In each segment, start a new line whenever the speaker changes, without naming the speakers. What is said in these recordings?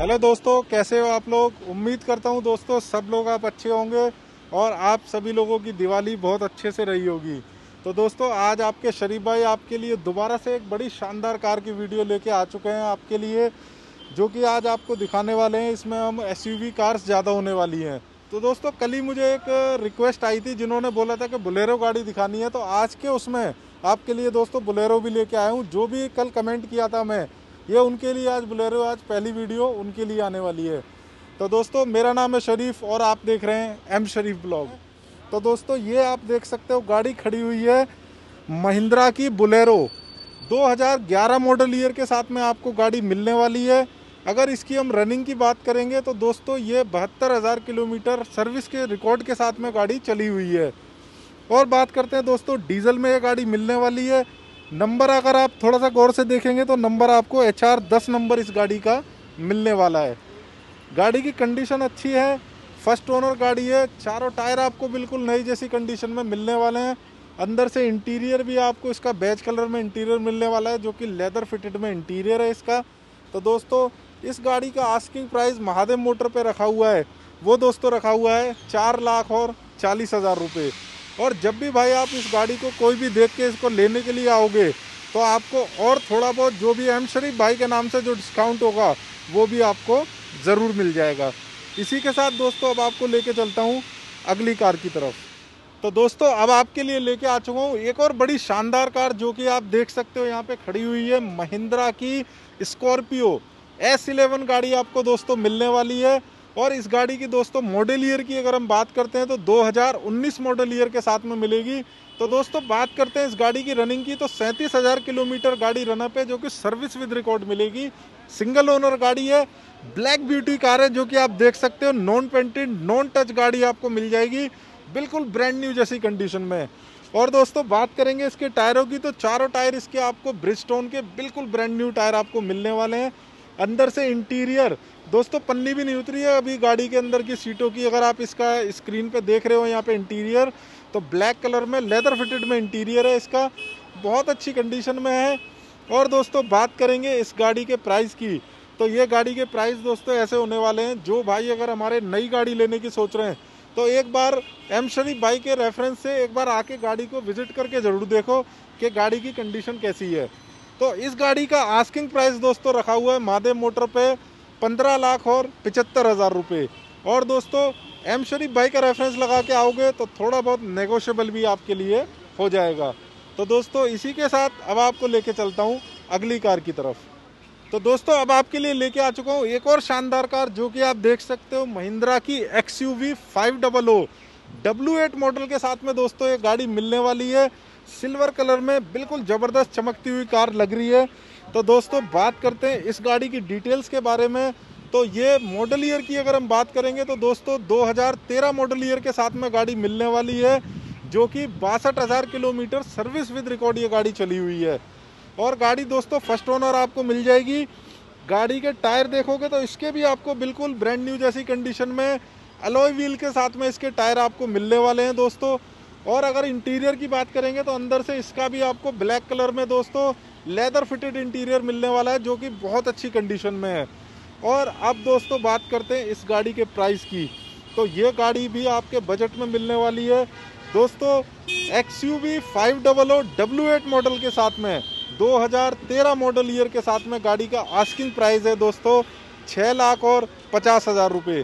Hello दोस्तों, कैसे हो आप लोग। उम्मीद करता हूँ दोस्तों सब लोग आप अच्छे होंगे और आप सभी लोगों की दिवाली बहुत अच्छे से रही होगी। तो दोस्तों आज आपके शरीफ भाई आपके लिए दोबारा से एक बड़ी शानदार कार की वीडियो लेके आ चुके हैं आपके लिए, जो कि आज आपको दिखाने वाले हैं। इसमें हम एसयूवी कार्स ज़्यादा होने वाली हैं। तो दोस्तों कल ही मुझे एक रिक्वेस्ट आई थी, जिन्होंने बोला था कि बोलेरो गाड़ी दिखानी है, तो आज के उसमें आपके लिए दोस्तों बोलेरो भी लेके आया हूँ। जो भी कल कमेंट किया था मैं, ये उनके लिए आज बोलेरो, आज पहली वीडियो उनके लिए आने वाली है। तो दोस्तों मेरा नाम है शरीफ और आप देख रहे हैं एम शरीफ ब्लॉग। तो दोस्तों ये आप देख सकते हो गाड़ी खड़ी हुई है महिंद्रा की बोलेरो 2011 मॉडल ईयर के साथ में आपको गाड़ी मिलने वाली है। अगर इसकी हम रनिंग की बात करेंगे तो दोस्तों ये 72,000 किलोमीटर सर्विस के रिकॉर्ड के साथ में गाड़ी चली हुई है। और बात करते हैं दोस्तों डीजल में ये गाड़ी मिलने वाली है। नंबर अगर आप थोड़ा सा गौर से देखेंगे तो नंबर आपको HR 10 नंबर इस गाड़ी का मिलने वाला है। गाड़ी की कंडीशन अच्छी है, फर्स्ट ओनर गाड़ी है। चारों टायर आपको बिल्कुल नई जैसी कंडीशन में मिलने वाले हैं। अंदर से इंटीरियर भी आपको इसका बेज कलर में इंटीरियर मिलने वाला है, जो कि लेदर फिटेड में इंटीरियर है इसका। तो दोस्तों इस गाड़ी का आस्किंग प्राइस महादेव मोटर पे रखा हुआ है, वो दोस्तों रखा हुआ है 4,40,000 रुपये। और जब भी भाई आप इस गाड़ी को कोई भी देख के इसको लेने के लिए आओगे तो आपको और थोड़ा बहुत जो भी एम शरीफ भाई के नाम से जो डिस्काउंट होगा वो भी आपको ज़रूर मिल जाएगा। इसी के साथ दोस्तों अब आपको लेके चलता हूँ अगली कार की तरफ। तो दोस्तों अब आपके लिए लेके आ चुका हूँ एक और बड़ी शानदार कार, जो कि आप देख सकते हो यहाँ पे खड़ी हुई है महिंद्रा की स्कॉर्पियो S11 गाड़ी आपको दोस्तों मिलने वाली है। और इस गाड़ी की दोस्तों मॉडल ईयर की अगर हम बात करते हैं तो 2019 मॉडल ईयर के साथ में मिलेगी। तो दोस्तों बात करते हैं इस गाड़ी की रनिंग की, तो 37,000 किलोमीटर गाड़ी रनअप है, जो कि सर्विस विद रिकॉर्ड मिलेगी। सिंगल ओनर गाड़ी है, ब्लैक ब्यूटी कार है, जो कि आप देख सकते हो नॉन पेंटेड नॉन टच गाड़ी आपको मिल जाएगी, बिल्कुल ब्रांड न्यू जैसी कंडीशन में। और दोस्तों बात करेंगे इसके टायरों की, तो चारों टायर इसके आपको ब्रिजस्टोन के बिल्कुल ब्रांड न्यू टायर आपको मिलने वाले हैं। अंदर से इंटीरियर दोस्तों पन्नी भी नहीं उतरी है अभी गाड़ी के अंदर की सीटों की। अगर आप इसका स्क्रीन पे देख रहे हो यहाँ पे इंटीरियर, तो ब्लैक कलर में लेदर फिटेड में इंटीरियर है इसका, बहुत अच्छी कंडीशन में है। और दोस्तों बात करेंगे इस गाड़ी के प्राइस की, तो ये गाड़ी के प्राइस दोस्तों ऐसे होने वाले हैं, जो भाई अगर हमारे नई गाड़ी लेने की सोच रहे हैं तो एक बार एम शरीफ भाई के रेफरेंस से एक बार आके गाड़ी को विजिट करके ज़रूर देखो कि गाड़ी की कंडीशन कैसी है। तो इस गाड़ी का आस्किंग प्राइस दोस्तों रखा हुआ है महादेव मोटर पे 15,75,000 रुपये। और दोस्तों एम शरीफ भाई का रेफरेंस लगा के आओगे तो थोड़ा बहुत नेगोशिएबल भी आपके लिए हो जाएगा। तो दोस्तों इसी के साथ अब आपको लेके चलता हूँ अगली कार की तरफ। तो दोस्तों अब आपके लिए लेके आ चुका हूँ एक और शानदार कार, जो कि आप देख सकते हो महिंद्रा की XUV 500 W8 मॉडल के साथ में दोस्तों ये गाड़ी मिलने वाली है। सिल्वर कलर में बिल्कुल ज़बरदस्त चमकती हुई कार लग रही है। तो दोस्तों बात करते हैं इस गाड़ी की डिटेल्स के बारे में। तो ये मॉडल ईयर की अगर हम बात करेंगे तो दोस्तों 2013 मॉडल ईयर के साथ में गाड़ी मिलने वाली है, जो कि 62,000 किलोमीटर सर्विस विद रिकॉर्ड ये गाड़ी चली हुई है। और गाड़ी दोस्तों फर्स्ट ओनर आपको मिल जाएगी। गाड़ी के टायर देखोगे तो इसके भी आपको बिल्कुल ब्रांड न्यू जैसी कंडीशन में अलॉय व्हील के साथ में इसके टायर आपको मिलने वाले हैं दोस्तों। और अगर इंटीरियर की बात करेंगे तो अंदर से इसका भी आपको ब्लैक कलर में दोस्तों लेदर फिटेड इंटीरियर मिलने वाला है, जो कि बहुत अच्छी कंडीशन में है। और अब दोस्तों बात करते हैं इस गाड़ी के प्राइस की, तो ये गाड़ी भी आपके बजट में मिलने वाली है दोस्तों। XUV 500 W8 मॉडल के साथ में 2013 मॉडल ईयर के साथ में गाड़ी का आस्किंग प्राइस है दोस्तों 6,50,000 रुपये।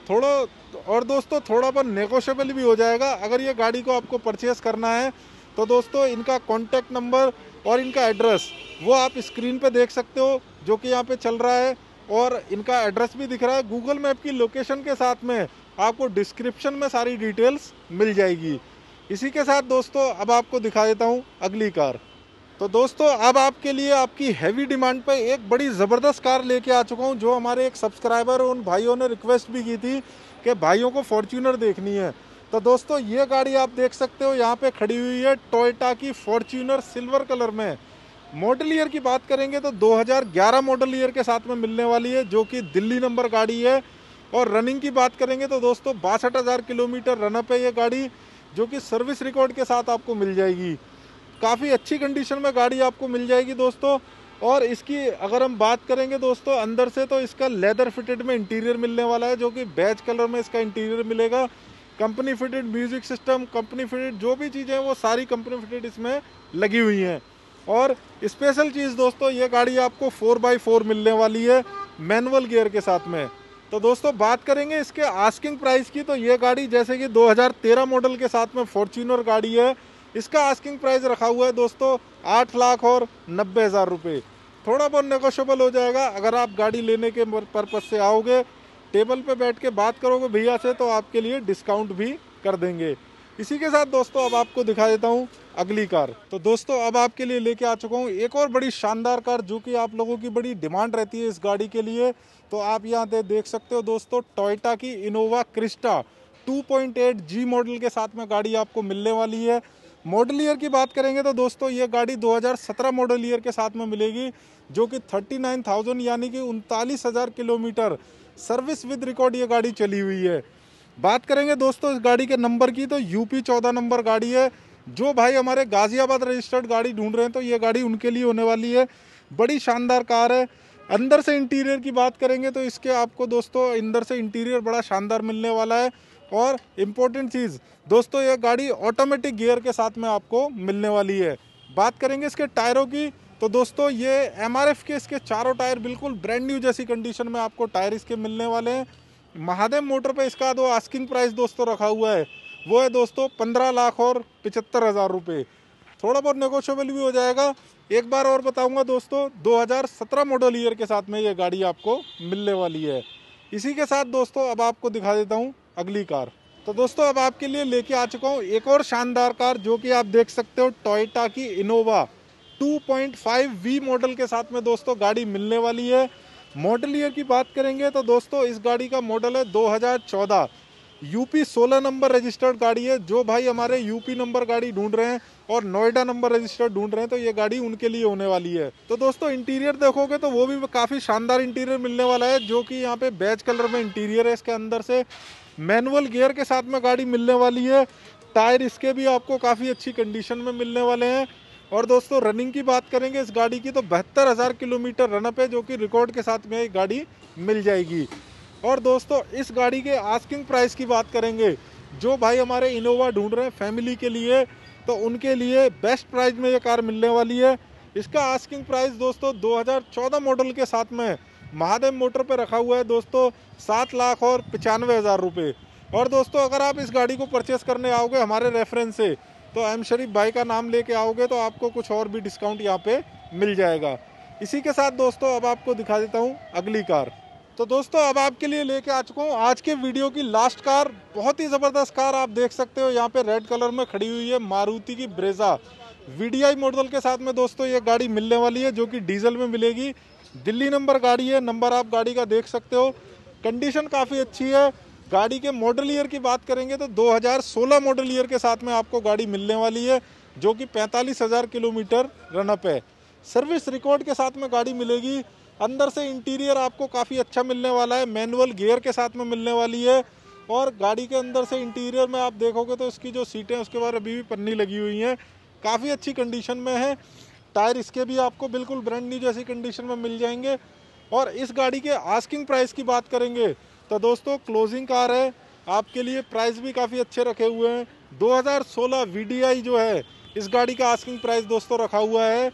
और दोस्तों थोड़ा बहुत नेगोशिएबल भी हो जाएगा अगर ये गाड़ी को आपको परचेस करना है। तो दोस्तों इनका कॉन्टैक्ट नंबर और इनका एड्रेस वो आप स्क्रीन पे देख सकते हो, जो कि यहाँ पे चल रहा है। और इनका एड्रेस भी दिख रहा है गूगल मैप की लोकेशन के साथ में, आपको डिस्क्रिप्शन में सारी डिटेल्स मिल जाएगी। इसी के साथ दोस्तों अब आपको दिखा देता हूँ अगली कार। तो दोस्तों अब आपके लिए आपकी हैवी डिमांड पे एक बड़ी ज़बरदस्त कार लेके आ चुका हूँ, जो हमारे एक सब्सक्राइबर उन भाइयों ने रिक्वेस्ट भी की थी कि भाइयों को फॉर्च्यूनर देखनी है। तो दोस्तों ये गाड़ी आप देख सकते हो यहाँ पे खड़ी हुई है टोयोटा की फॉर्च्यूनर सिल्वर कलर में। मॉडल ईयर की बात करेंगे तो 2011 मॉडल ईयर के साथ में मिलने वाली है, जो कि दिल्ली नंबर गाड़ी है। और रनिंग की बात करेंगे तो दोस्तों 62,000 किलोमीटर रनअप है ये गाड़ी, जो कि सर्विस रिकॉर्ड के साथ आपको मिल जाएगी। काफ़ी अच्छी कंडीशन में गाड़ी आपको मिल जाएगी दोस्तों। और इसकी अगर हम बात करेंगे दोस्तों अंदर से, तो इसका लेदर फिटेड में इंटीरियर मिलने वाला है, जो कि बेज कलर में इसका इंटीरियर मिलेगा। Company fitted music system, company fitted जो भी चीज़ें हैं वो सारी कंपनी फिटेड इसमें लगी हुई हैं। और स्पेशल चीज़ दोस्तों, ये गाड़ी आपको 4x4 मिलने वाली है मैनुअल गियर के साथ में। तो दोस्तों बात करेंगे इसके आस्किंग प्राइस की, तो ये गाड़ी जैसे कि 2013 मॉडल के साथ में फॉर्च्यूनर गाड़ी है, इसका आस्किंग प्राइस रखा हुआ है दोस्तों 8,90,000 रुपये। थोड़ा बहुत नेगोशिएबल हो जाएगा अगर आप गाड़ी लेने के पर्पज़ से आओगे, टेबल पे बैठ के बात करोगे भैया से, तो आपके लिए डिस्काउंट भी कर देंगे। इसी के साथ दोस्तों अब आपको दिखा देता हूँ अगली कार। तो दोस्तों अब आपके लिए लेके आ चुका हूँ एक और बड़ी शानदार कार, जो कि आप लोगों की बड़ी डिमांड रहती है इस गाड़ी के लिए। तो आप यहाँ देख सकते हो दोस्तों, टोयोटा की इनोवा क्रिस्टा 2.8 G मॉडल के साथ में गाड़ी आपको मिलने वाली है। मॉडल ईयर की बात करेंगे तो दोस्तों ये गाड़ी 2017 मॉडल ईयर के साथ में मिलेगी, जो कि 39,000 यानी कि 39,000 किलोमीटर सर्विस विद रिकॉर्ड ये गाड़ी चली हुई है। बात करेंगे दोस्तों इस गाड़ी के नंबर की, तो यूपी 14 नंबर गाड़ी है। जो भाई हमारे गाजियाबाद रजिस्टर्ड गाड़ी ढूंढ रहे हैं तो ये गाड़ी उनके लिए होने वाली है। बड़ी शानदार कार है। अंदर से इंटीरियर की बात करेंगे तो इसके आपको दोस्तों अंदर से इंटीरियर बड़ा शानदार मिलने वाला है। और इम्पोर्टेंट चीज़ दोस्तों, ये गाड़ी ऑटोमेटिक गियर के साथ में आपको मिलने वाली है। बात करेंगे इसके टायरों की, तो दोस्तों ये MRF के इसके चारों टायर बिल्कुल ब्रांड न्यू जैसी कंडीशन में आपको टायर इसके मिलने वाले हैं। महादेव मोटर पे इसका जो आस्किंग प्राइस दोस्तों रखा हुआ है वो है दोस्तों 15,75,000 रुपये। थोड़ा बहुत नेगोशिएबल भी हो जाएगा। एक बार और बताऊंगा दोस्तों, 2017 मॉडल ईयर के साथ में ये गाड़ी आपको मिलने वाली है। इसी के साथ दोस्तों अब आपको दिखा देता हूँ अगली कार। तो दोस्तों अब आपके लिए लेके आ चुका हूँ एक और शानदार कार, जो कि आप देख सकते हो टोयोटा की इनोवा 2.5 V मॉडल के साथ में दोस्तों गाड़ी मिलने वाली है। मॉडल ईयर की बात करेंगे तो दोस्तों इस गाड़ी का मॉडल है 2014, यूपी 16 नंबर रजिस्टर्ड गाड़ी है। जो भाई हमारे यूपी नंबर गाड़ी ढूंढ रहे हैं और नोएडा नंबर रजिस्टर्ड ढूंढ रहे हैं तो ये गाड़ी उनके लिए होने वाली है। तो दोस्तों इंटीरियर देखोगे तो वो भी काफ़ी शानदार इंटीरियर मिलने वाला है, जो कि यहाँ पे बेज कलर में इंटीरियर है। इसके अंदर से मैनुअल गियर के साथ में गाड़ी मिलने वाली है। टायर इसके भी आपको काफ़ी अच्छी कंडीशन में मिलने वाले हैं। और दोस्तों रनिंग की बात करेंगे इस गाड़ी की, तो 72,000 किलोमीटर रनअप है, जो कि रिकॉर्ड के साथ में गाड़ी मिल जाएगी। और दोस्तों इस गाड़ी के आस्किंग प्राइस की बात करेंगे, जो भाई हमारे इनोवा ढूंढ रहे हैं फैमिली के लिए, तो उनके लिए बेस्ट प्राइस में ये कार मिलने वाली है। इसका आस्किंग प्राइस दोस्तों 2014 मॉडल के साथ में महादेव मोटर पे रखा हुआ है दोस्तों 7,95,000 रुपये। और दोस्तों अगर आप इस गाड़ी को परचेस करने आओगे हमारे रेफरेंस से, तो एम शरीफ भाई का नाम लेके आओगे तो आपको कुछ और भी डिस्काउंट यहाँ पे मिल जाएगा। इसी के साथ दोस्तों अब आपको दिखा देता हूँ अगली कार। तो दोस्तों अब आपके लिए लेके आ चुका हूँ आज के वीडियो की लास्ट कार। बहुत ही ज़बरदस्त कार आप देख सकते हो, यहाँ पे रेड कलर में खड़ी हुई है मारुति की ब्रेजा VDI मॉडल के साथ में दोस्तों ये गाड़ी मिलने वाली है, जो कि डीजल में मिलेगी। दिल्ली नंबर गाड़ी है, नंबर आप गाड़ी का देख सकते हो। कंडीशन काफ़ी अच्छी है। गाड़ी के मॉडल ईयर की बात करेंगे तो 2016 मॉडल ईयर के साथ में आपको गाड़ी मिलने वाली है, जो कि 45,000 किलोमीटर रनअप है। सर्विस रिकॉर्ड के साथ में गाड़ी मिलेगी। अंदर से इंटीरियर आपको काफ़ी अच्छा मिलने वाला है, मैनुअल गियर के साथ में मिलने वाली है। और गाड़ी के अंदर से इंटीरियर में आप देखोगे तो इसकी जो सीटें उसके बाद अभी भी पन्नी लगी हुई हैं, काफ़ी अच्छी कंडीशन में है। टायर इसके भी आपको बिल्कुल ब्रांड न्यू जैसी कंडीशन में मिल जाएंगे। और इस गाड़ी के आस्किंग प्राइस की बात करेंगे तो दोस्तों क्लोजिंग कार है, आपके लिए प्राइस भी काफ़ी अच्छे रखे हुए हैं। 2016 VDI जो है इस गाड़ी का आस्किंग प्राइस दोस्तों रखा हुआ है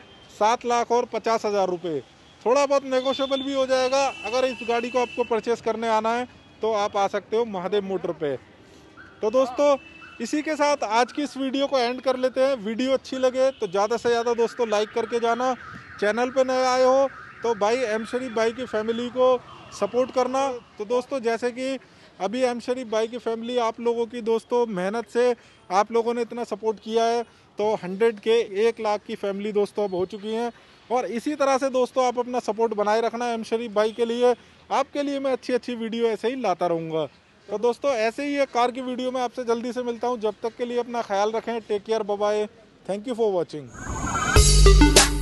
7,50,000 रुपये। थोड़ा बहुत नेगोशिएबल भी हो जाएगा। अगर इस गाड़ी को आपको परचेस करने आना है तो आप आ सकते हो महादेव मोटर पे। तो दोस्तों इसी के साथ आज की इस वीडियो को एंड कर लेते हैं। वीडियो अच्छी लगे तो ज़्यादा से ज़्यादा दोस्तों लाइक करके जाना। चैनल पे नए आए हो तो भाई एम शरीफ भाई की फैमिली को सपोर्ट करना। तो दोस्तों जैसे कि अभी एम शरीफ भाई की फैमिली आप लोगों की दोस्तों मेहनत से आप लोगों ने इतना सपोर्ट किया है, तो 100 के 1 लाख की फैमिली दोस्तों अब हो चुकी हैं। और इसी तरह से दोस्तों आप अपना सपोर्ट बनाए रखना एम शरीफ भाई के लिए। आपके लिए मैं अच्छी अच्छी वीडियो ऐसे ही लाता रहूँगा। तो दोस्तों ऐसे ही एक कार की वीडियो में आपसे जल्दी से मिलता हूँ। जब तक के लिए अपना ख्याल रखें। Take care, bye bye, thank you for watching.